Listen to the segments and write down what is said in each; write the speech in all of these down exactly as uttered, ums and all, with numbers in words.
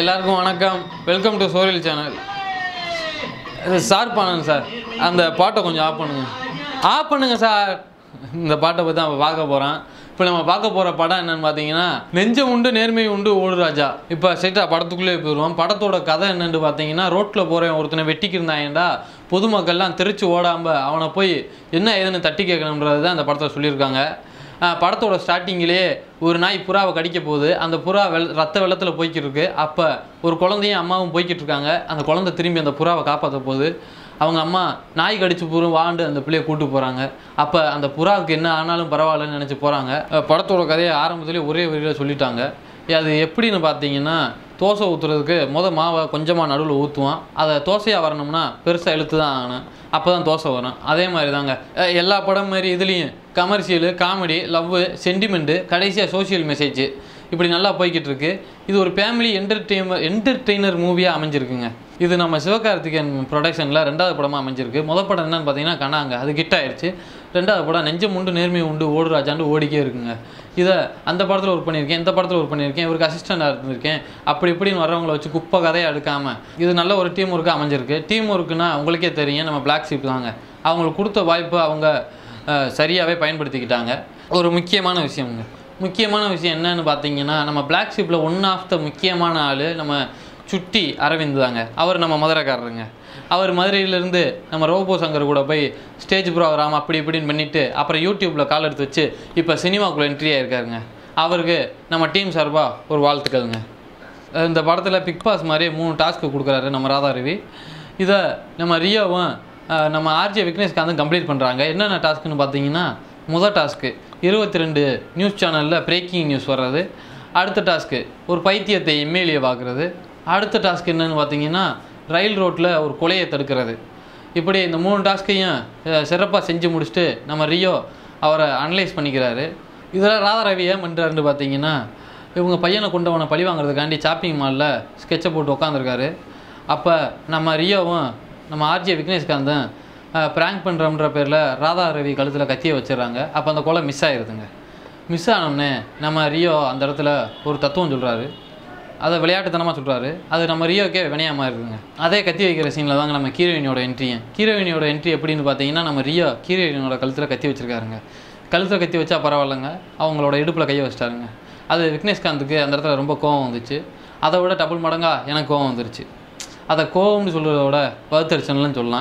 எல்லாருக்கும் வணக்கம். Welcome to சோரியல் சேனல். இது சார் பண்ணணும் சார், அந்த பாட்டை கொஞ்சம் ஆஃப் பண்ணுங்க ஆஃப் பண்ணுங்க சார். இந்த பாட்டை பற்றி நம்ம பார்க்க போகிறோம். இப்போ நம்ம பார்க்க போகிற படம் என்னென்னு பார்த்தீங்கன்னா நெஞ்சமுண்டு நேர்மையுண்டு ஓடு ராஜா. இப்போ ஸ்ட்ரைட்டாக படத்துக்குள்ளே போயிடுவோம். படத்தோட கதை என்னென்னு பார்த்தீங்கன்னா, ரோட்டில் போகிறவன் ஒருத்தனை வெட்டிக்கு இருந்தாங்கடா, பொதுமக்கள்லாம் தெரிச்சு ஓடாமல் அவனை போய் என்ன ஏதுன்னு தட்டி கேட்கணுன்றது தான் அந்த படத்தை சொல்லியிருக்காங்க. படத்தோட ஸ்டார்டிங்கிலே ஒரு நாய் புறாவை கடிக்க போகுது. அந்த புறா வெள் ரத்த வெள்ளத்தில் போய்கிட்டு இருக்கு. அப்போ ஒரு குழந்தையும் அம்மாவும் போய்கிட்டு இருக்காங்க. அந்த குழந்தை திரும்பி அந்த புறாவை காப்பாற்ற போகுது. அவங்க அம்மா நாய் கடிச்சு பூரா வாண்டு அந்த பிள்ளையை கூப்பிட்டு போகிறாங்க. அப்போ அந்த புறாவுக்கு என்ன ஆனாலும் பரவாயில்லன்னு நினச்சி போகிறாங்க. படத்தோட கதையை ஆரம்பத்துலேயே ஒரே வரியில் சொல்லிட்டாங்க. அது எப்படின்னு பார்த்தீங்கன்னா, தோசை ஊற்றுறதுக்கு மொதல் மாவை கொஞ்சமாக நடுவில் ஊற்றுவான். அதை தோசையாக வரணும்னா பெருசாக இழுத்து தான் ஆகணும், அப்போ தான் தோசை வரும். அதே மாதிரி தாங்க எல்லா படம் மாதிரி இதுலேயும் கமர்ஷியலு, காமெடி, லவ்வு, சென்டிமெண்ட்டு, கடைசியாக சோஷியல் மெசேஜ், இப்படி நல்லா போய்கிட்டு இருக்கு. இது ஒரு ஃபேமிலி என்டர்டெயின்மெண்ட் என்டர்டெய்னர் மூவியாக அமைஞ்சிருக்குங்க. இது நம்ம சிவகார்த்திகேயன் ப்ரொடக்ஷனில் ரெண்டாவது படமாக அமைஞ்சிருக்கு. முதல் படம் என்னன்னு பார்த்தீங்கன்னா கண்ணாங்க, அது கிட்ட ஆயிடுச்சு. ரெண்டாவது படம் நெஞ்சமுண்டு நேர்மையுண்டு ஓடு ராஜான்னு ஓடிக்கே இருக்குங்க. இதை அந்த படத்தில் ஒர்க் பண்ணியிருக்கேன், இந்த படத்தில் ஒர்க் பண்ணியிருக்கேன், இவருக்கு அசிஸ்டண்டாக இருந்திருக்கேன். அப்படி இப்படின்னு வரவங்களை வச்சு குப்பை கதையை எடுக்காமல் இது நல்ல ஒரு டீம் ஒர்க்காக அமைஞ்சிருக்கு. டீம் ஒர்க்குன்னா உங்களுக்கே தெரியும், நம்ம பிளாக் ஷீப் தாங்க. அவங்களுக்கு கொடுத்த வாய்ப்பு அவங்க சரியாகவே பயன்படுத்திக்கிட்டாங்க. ஒரு முக்கியமான விஷயம்ங்க. முக்கியமான விஷயம் என்னன்னு பார்த்தீங்கன்னா, நம்ம பிளாக் ஷீப்பில் ஒன் ஆஃப் த முக்கியமான ஆள் நம்ம சுட்டி அரவிந்த் தாங்க. அவர் நம்ம மதுரைக்காரருங்க. அவர் மதுரையிலேருந்து நம்ம ரோபோ சங்கர் கூட போய் ஸ்டேஜ் ப்ரோக்ராம் அப்படி இப்படின்னு பண்ணிவிட்டு அப்புறம் யூடியூப்பில் கால் எடுத்து வச்சு இப்போ சினிமாக்குள்ளே என்ட்ரி ஆகிருக்காருங்க. அவருக்கு நம்ம டீம் சார்பாக ஒரு வாழ்த்துக்கள்ங்க. இந்த படத்தில் பிக் பாஸ் மாதிரி மூணு டாஸ்க்கு கொடுக்குறாரு நம்ம ராதா ரவி. இதை நம்ம ரியோவும் நம்ம ஆர்ஜே விக்னேஷ்காந்தும் கம்ப்ளீட் பண்ணுறாங்க. என்னென்ன டாஸ்க்குன்னு பார்த்தீங்கன்னா, முதல் டாஸ்க்கு இருபத்தி ரெண்டு நியூஸ் சேனலில் பிரேக்கிங் நியூஸ் வர்றது. அடுத்த டாஸ்க்கு ஒரு பைத்தியத்தை எம்எல்ஏ பார்க்குறது. அடுத்த டாஸ்க் என்னென்னு பார்த்தீங்கன்னா, ரயில் ரோட்டில் ஒரு கொலையை தடுக்கிறது. இப்படி இந்த மூணு டாஸ்க்கையும் சிறப்பாக செஞ்சு முடிச்சுட்டு நம்ம ரியோ அவரை அனலைஸ் பண்ணிக்கிறாரு. இதில் ராதா ரவி ஏன் பண்ணுறாருன்னு பார்த்தீங்கன்னா, இவங்க பையனை கொண்டவனை பழி வாங்குறதுக்காண்டி ஷாப்பிங் மாலில் ஸ்கெட்சை போட்டு உட்காந்துருக்காரு. அப்போ நம்ம ரியோவும் நம்ம ஆர்ஜே விக்னேஷ்காந்தும் ப்ராங்க் பண்ணுறோன்ற பேரில் ராதா ரவி கழுத்தில் கத்தியை வச்சிடறாங்க. அப்போ அந்த கொலை மிஸ் ஆகிடுதுங்க. மிஸ் ஆனோடனே நம்ம ரியோ அந்த இடத்துல ஒரு தத்துவம் சொல்கிறாரு. அதை விளையாட்டுத்தனமாக சொல்கிறாரு. அது நம்ம ரியோக்கே வினையாமல் இருக்குங்க. அதே கத்தி வைக்கிற சீனில் தாங்க நம்ம ஹீரோயினியோட என்ட்ரியை ஹீரோயினியோட என்ட்ரி எப்படின்னு பார்த்தீங்கன்னா, நம்ம ரியோ ஹீரோயினோட கழுத்தில் கத்தி வச்சுருக்காருங்க. கழுத்தில் கத்தி வச்சா பரவாயில்லைங்க, அவங்களோட இடுப்பில் கையை வச்சிட்டாருங்க. அது விக்னேஷ்காந்துக்கு அந்த இடத்துல ரொம்ப கோவம் வந்துச்சு. அதை விட டபுள் மடங்காக எனக்கு கோவம் வந்துருச்சு. அதை கோவம்னு சொல்கிறதோட வறுத்தரிச்சனல்னு சொல்லலாம்.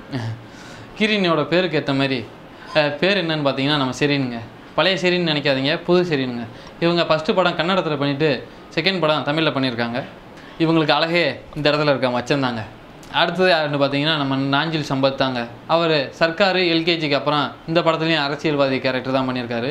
ஹீரோயினியோட பேருக்கு ஏற்ற மாதிரி பேர் என்னன்னு பார்த்தீங்கன்னா நம்ம ஷிரின்ங்க. பழைய ஷிரின்னு நினைக்காதீங்க, புது ஷிரின்ங்க. இவங்க ஃபஸ்ட்டு படம் கன்னடத்தில் பண்ணிவிட்டு செகண்ட் படம் தமிழில் பண்ணியிருக்காங்க. இவங்களுக்கு அழகே இந்த இடத்துல இருக்க மச்சந்தாங்க. அடுத்தது யாருன்னு பார்த்தீங்கன்னா நம்ம நாஞ்சில் சம்பத் தாங்க. அவர் சர்க்கார் எல்கேஜிக்கு அப்புறம் இந்த படத்துலேயும் அரசியல்வாதி கேரக்டர் தான் பண்ணியிருக்காரு.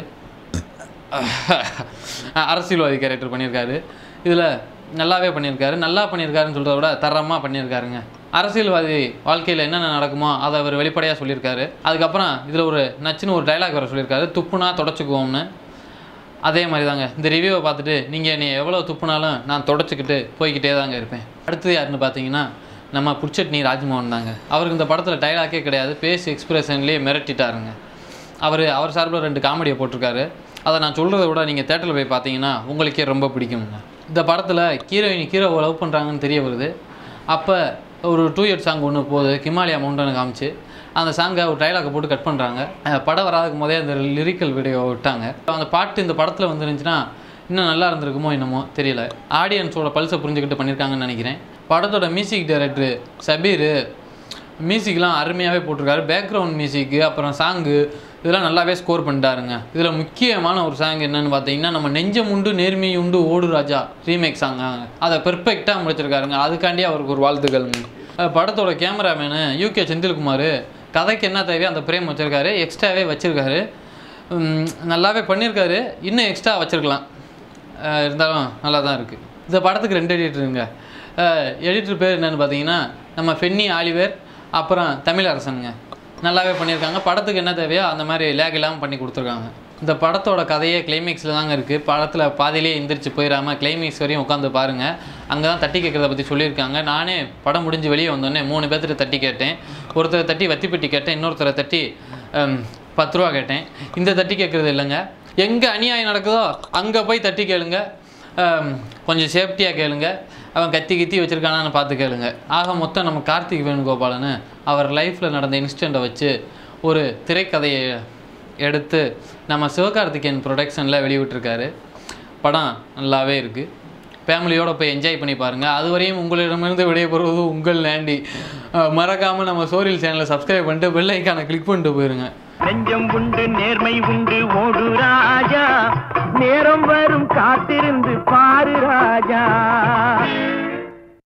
அரசியல்வாதி கேரக்டர் பண்ணியிருக்காரு. இதில் நல்லாவே பண்ணியிருக்காரு. நல்லா பண்ணியிருக்காருன்னு சொல்கிறத விட தரமாக பண்ணியிருக்காருங்க. அரசியல்வாதி வாழ்க்கையில் என்னென்ன நடக்குமோ அதை அவர் வெளிப்படையாக சொல்லியிருக்காரு. அதுக்கப்புறம் இதில் ஒரு நச்சுன்னு ஒரு டைலாக் வர சொல்லியிருக்காரு, துப்புனா தொடச்சிக்குவோம்னு. அதே மாதிரி தாங்க இந்த ரிவ்யூவை பார்த்துட்டு நீங்கள் என்னை எவ்வளோ துப்புனாலும் நான் தொடச்சிக்கிட்டு போய்கிட்டே தாங்க இருப்பேன். அடுத்தது யாருன்னு பார்த்தீங்கன்னா நம்ம புட்சட்னி ராஜ்மோகன் தாங்க. அவருக்கு இந்த படத்தில் டைலாக்கே கிடையாது, பேஸ் எக்ஸ்பிரஷன்லேயே மிரட்டிட்டாருங்க. அவர் அவர் சார்பில் ரெண்டு காமெடியை போட்டிருக்காரு. அதை நான் சொல்கிறத விட நீங்கள் தேட்டரில் போய் பார்த்தீங்கன்னா உங்களுக்கே ரொம்ப பிடிக்குங்க. இந்த படத்தில் ஹீரோயின் ஹீரோவை லவ் பண்ணுறாங்கன்னு தெரிய வருது. அப்போ ஒரு டூ இயர்ஸ் சாங் ஒன்று போகுது, கிமாலயா மவுண்டனை காமிச்சு அந்த சாங்கை ஒரு டைலாக்கை போட்டு கட் பண்ணுறாங்க. படம் வராதுக்கு போதே அந்த லிரிக்கல் வீடியோ விட்டாங்க. அந்த பாட்டு இந்த படத்தில் வந்துருந்துச்சுன்னா இன்னும் நல்லா இருந்திருக்குமோ என்னமோ தெரியல. ஆடியன்ஸோட பல்ஸை புரிஞ்சுக்கிட்டு பண்ணியிருக்காங்கன்னு நினைக்கிறேன். படத்தோட மியூசிக் டைரக்டர் ஷபீர் மியூசிக்லாம் அருமையாகவே போட்டிருக்காரு. பேக்ரவுண்ட் மியூசிக்கு அப்புறம் சாங்கு இதெல்லாம் நல்லாவே ஸ்கோர் பண்ணிட்டாருங்க. இதில் முக்கியமான ஒரு சாங் என்னென்னு பார்த்தீங்கன்னா, நம்ம நெஞ்சமுண்டு நேர்மையுண்டு ஓடு ராஜா ரீமேக் சாங்க. அதை பெர்ஃபெக்டாக முடிச்சிருக்காருங்க. அதுக்காண்டி அவருக்கு ஒரு வாழ்த்துக்கள்ங்க. படத்தோட கேமராமேனு யூ.கே.Senthil Kumar கதைக்கு என்ன தேவையோ அந்த பிரேம் வச்சுருக்காரு, எக்ஸ்ட்ராவே வச்சுருக்காரு. நல்லாவே பண்ணியிருக்காரு. இன்னும் எக்ஸ்ட்ரா வச்சுருக்கலாம், இருந்தாலும் நல்லா தான் இருக்குது. இந்த படத்துக்கு ரெண்டு எடிட்டருங்க. எடிட்டர் பேர் என்னென்னு பார்த்தீங்கன்னா நம்ம ஃபென்னி ஆலிவர் அப்புறம் தமிழரசனுங்க. நல்லாவே பண்ணியிருக்காங்க. படத்துக்கு என்ன தேவையோ அந்த மாதிரி லேக் இல்லாமல் பண்ணி கொடுத்துருக்காங்க. இந்த படத்தோட கதையே கிளைமேக்ஸில் தாங்க இருக்குது. படத்தில் பாதியிலே எந்திரிச்சு போயிடாமல் கிளைமேக்ஸ் வரையும் உட்காந்து பாருங்கள். அங்கே தான் தட்டி கேட்குறத பற்றி சொல்லியிருக்காங்க. நானே படம் முடிஞ்சு வெளியே வந்தோடனே மூணு பேர்த்துட்டு தட்டி கேட்டேன். ஒருத்தரை தட்டி வத்தி பெட்டி கேட்டேன், இன்னொருத்தரை தட்டி பத்து ரூபா கேட்டேன். இந்த தட்டி கேட்குறது இல்லைங்க, எங்கே அநியாயம் நடக்குதோ அங்கே போய் தட்டி கேளுங்க, கொஞ்சம் சேஃப்டியாக கேளுங்க. அவன் கத்தி கத்தி வச்சுருக்கானான்னு பார்த்து கேளுங்க. ஆக மொத்தம் நம்ம கார்த்திக் வேணுகோபாலன் அவர் லைஃப்பில் நடந்த இன்சிடெண்ட்டை வச்சு ஒரு திரைக்கதையை எடுத்து நம்ம சிவகார்த்திகேயன் ப்ரொடக்ஷனில் வெளியிட்டிருக்காரு. படம் நல்லாவே இருக்குது. ஃபேமிலியோடு போய் என்ஜாய் பண்ணி பாருங்கள். அதுவரையும் உங்களிடமிருந்து விடைபெறுவது உங்கள் நாண்டி. மறக்காமல் நம்ம சோரியல் சேனலை சப்ஸ்கிரைப் பண்ணிட்டு பெல் ஐக்கானை கிளிக் பண்ணிட்டு போயிருங்க. நெஞ்சம் உண்டு நேர்மை உண்டு ஓடு ராஜா, நேரம் வரும் காத்திருந்து பாரு ராஜா.